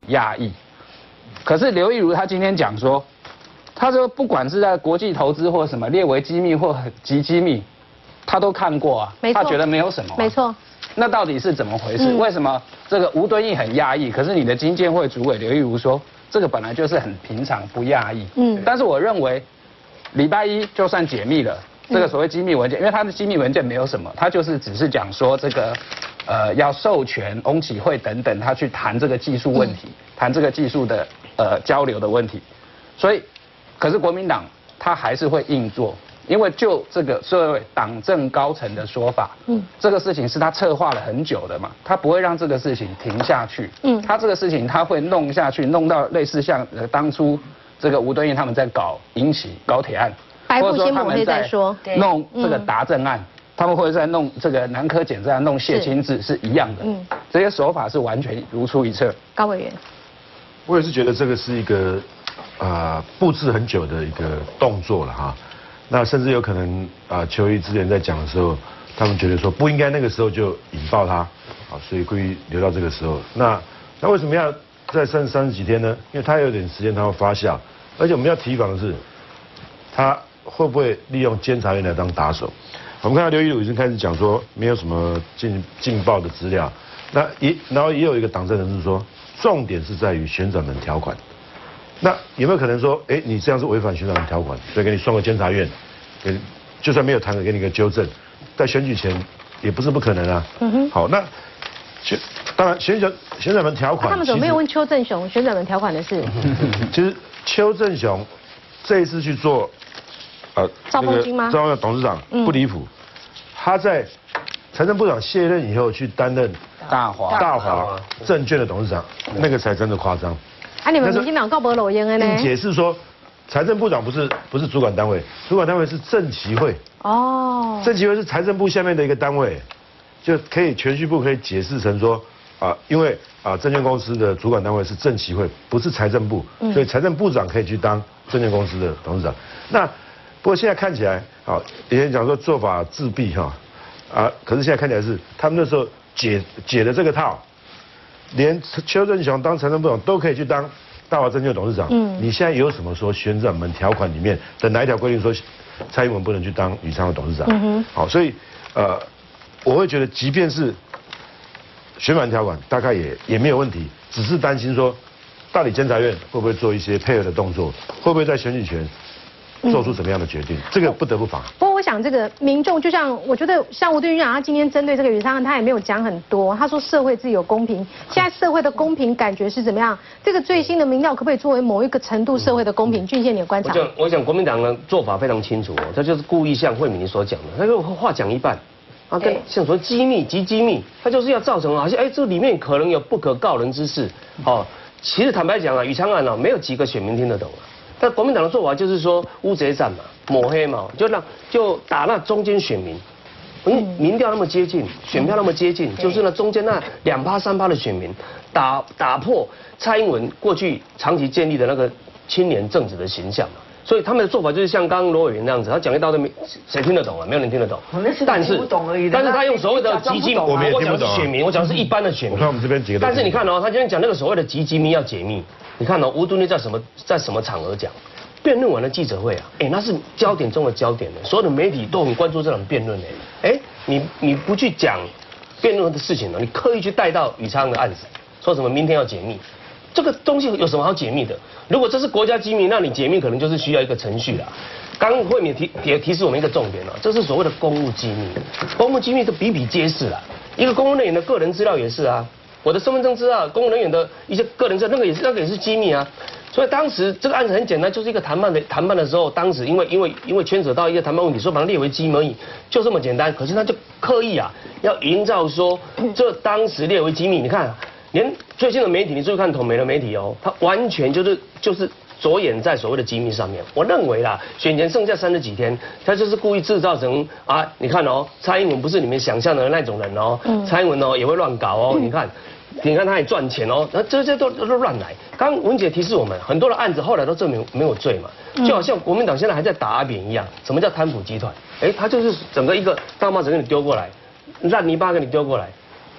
讶异。可是刘亦儒他今天讲说，他说不管是在国际投资或什么列为机密或极机密，他都看过啊，他觉得没有什么、啊。 没错。 那到底是怎么回事？为什么这个吴敦义很讶异，可是你的经监会主委刘亦儒说，这个本来就是很平常，不讶异。但是我认为，礼拜一就算解密了。这个所谓机密文件，因为它的机密文件没有什么，它就是只是讲说这个，要授权翁启惠等等，他去谈这个技术问题，谈这个技术的交流的问题，所以，可是国民党他还是会硬做，因为就这个所谓党政高层的说法，这个事情是他策划了很久的嘛，他不会让这个事情停下去，他这个事情他会弄下去，弄到类似像当初这个吴敦义他们在搞引起高铁案。或者说他们在弄这个达政案，他们会在弄这个南科检案、弄谢清志是一样的，这些手法是完全如出一辙。 高委员， 我也是觉得这个是一个布置很久的一个动作了哈。那甚至有可能邱毅之前在讲的时候，他们觉得说不应该那个时候就引爆他，所以故意留到这个时候。那为什么要再剩30几天呢？因为他有点时间，他会发酵，而且我们要提防的是，他会不会利用监察院来当打手？我们看到刘亦儒已经开始讲说没有什么劲爆的资料，然后也有一个党政人士说，重点是在于旋转门条款。那有没有可能说，你这样是违反旋转门条款，所以给你送个监察院，就算没有谈，给你个纠正，在选举前也不是不可能啊。好，那当然旋转门条款， 他们怎么没有问邱正雄旋转门条款的事？ 其实邱正雄这一次去做。 赵凤金吗？ 赵凤金董事长不离谱，他在财政部长卸任以后去担任大华证券的董事长，那个才真的夸张。 你们民进党告不落烟的呢？ 解释说，财政部长不是主管单位，主管单位是政企会。政企会是财政部下面的一个单位，就可以铨叙部可以解释成说，因为证券公司的主管单位是政企会，不是财政部，所以财政部长可以去当证券公司的董事长。那不过现在看起来，以前讲说做法自毙可是现在看起来是他们那时候解了这个套，连邱正雄当财政部长都可以去当大华证券董事长。你现在有什么说旋转门条款里面的哪一条规定说蔡英文不能去当宇昌的董事长？好，所以我会觉得，即便是旋转条款，大概也没有问题，只是担心说，到底监察院会不会做一些配合的动作，会不会在选举权做出怎么样的决定，这个不得不防。 不过我想，这个民众就像我觉得，像吴敦义长，他今天针对这个宇昌案，他也没有讲很多。他说社会自有公平，现在社会的公平感觉是怎么样？这个最新的民调可不可以作为某一个程度社会的公平？俊宪，你的观察？ 我想国民党的做法非常清楚他就是故意像惠敏所讲的，他就话讲一半。跟像说机密及机密，他就是要造成好像这里面可能有不可告人之事其实坦白讲宇昌案没有几个选民听得懂但国民党的做法就是说乌贼战嘛，抹黑嘛，就打那中间选民，民调那么接近，选票那么接近，就是那中间那2%、3%的选民，打破蔡英文过去长期建立的那个青年正直的形象嘛。所以他们的做法就是像刚刚罗委员那样子，他讲一道都谁听得懂啊？没有人听得懂。但是他用所谓的极机密，我讲的是选民，我讲的是一般的选民。 我看我们这边几个。 但是你看他今天讲那个所谓的极机密要解密，你看吴敦义在什么场合讲？辩论完的记者会那是焦点中的焦点所有的媒体都很关注这场辩论你不去讲辩论的事情你刻意去带到宇昌的案子，说什么明天要解密。这个东西有什么好解密的？如果这是国家机密，那你解密可能就是需要一个程序啦。刚惠敏也提示我们一个重点这是所谓的公务机密，公务机密都比比皆是啦。一个公务人员的个人资料也是我的身份证资料，公务人员的一些个人资料，那个也是机密所以当时这个案子很简单，就是一个谈判的时候，当时因为牵扯到一个谈判问题，说把它列为机密而已，就这么简单。可是他就刻意要营造说这当时列为机密，你看。连最近的媒体，你注意看统媒的媒体它完全就是着眼在所谓的机密上面。我认为选前剩下30几天，他就是故意制造成你看蔡英文不是你们想象的那种人蔡英文也会乱搞你看他也赚钱那这些都乱来。刚文姐提示我们，很多的案子后来都证明没有罪嘛，就好像国民党现在还在打阿扁一样。什么叫贪腐集团？他就是整个一个大帽子给你丢过来，烂泥巴给你丢过来。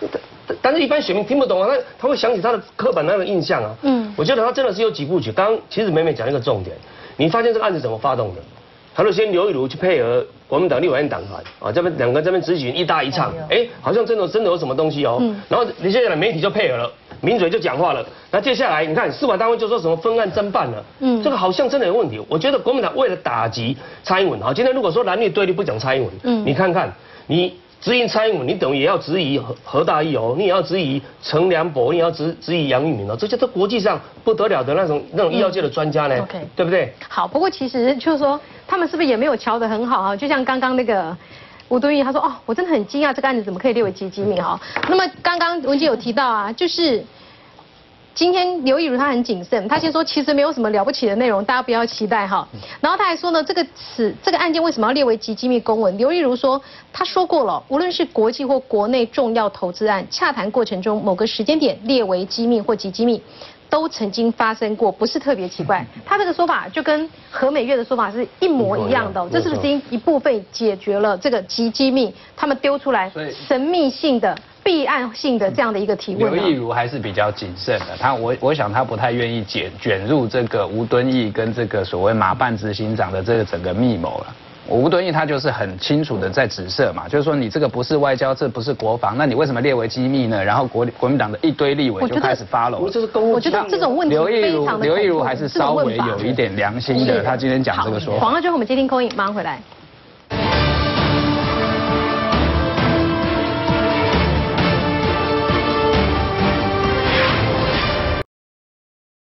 但是一般选民听不懂啊，他会想起他的刻板那个印象啊。我觉得他真的是有几部曲。刚刚其实美美讲一个重点，你发现这个案子怎么发动的？他就先刘以儒去配合国民党立委院党团啊，这边两个这边执行一搭一唱，好像真的有什么东西哦。然后接下来媒体就配合了，名嘴就讲话了。那接下来你看司法单位就说什么分案侦办了，这个好像真的有问题。我觉得国民党为了打击蔡英文，好，今天如果说蓝绿对立不讲蔡英文，你看看你。质疑蔡英文，你等于也要质疑何大义哦，你也要质疑陈良博，你也要质疑杨玉明哦，这些都国际上不得了的那种医药界的专家呢， OK， 对不对？ 好，不过其实就是说，他们是不是也没有瞧得很好啊？就像刚刚那个吴敦义，他说哦，我真的很惊讶，这个案子怎么可以列为极机密哈？那么刚刚文姐有提到啊，就是。今天刘以儒他很谨慎，他先说其实没有什么了不起的内容，大家不要期待哈。然后他还说呢，这个案件为什么要列为极机密公文？刘以儒说，他说过了，无论是国际或国内重要投资案，洽谈过程中某个时间点列为机密或极机密，都曾经发生过，不是特别奇怪。他这个说法就跟何美月的说法是一模一样的，这是不是一部分解决了这个极机密他们丢出来神秘性的？弊案性的这样的一个提问， 刘以儒还是比较谨慎的，我想他不太愿意卷入这个吴敦义跟这个所谓马办执行长的这个整个密谋了。吴敦义他就是很清楚的在指涉嘛，就是说你这个不是外交，这不是国防，那你为什么列为机密呢？然后国民党的一堆立委就开始follow。 我觉得这种问题非常的刘以儒还是稍微有一点良心的，他今天讲这个说法。 广告之后我们接听call in，马上回来。